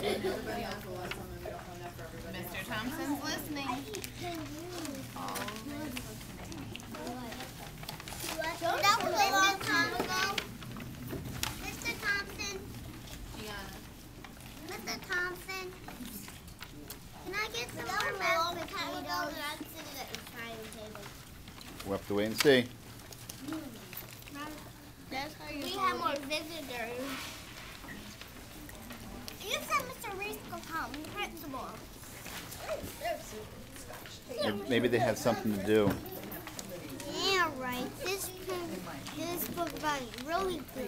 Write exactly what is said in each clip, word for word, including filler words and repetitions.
Mister Thompson's listening. That was a long time ago. Mister Thompson. Gianna. Mister Thompson. Can I get some more mashed potatoes? I'm sitting at the dining table. We'll have to wait and see. That's how you we have more visitors. You said Mister Reese will come, the principal. Maybe they have something to do. Yeah, right. This this book about it really good.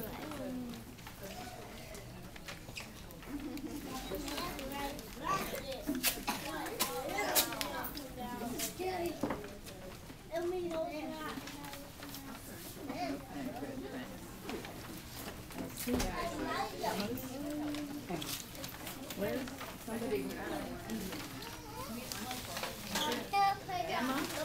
Emma?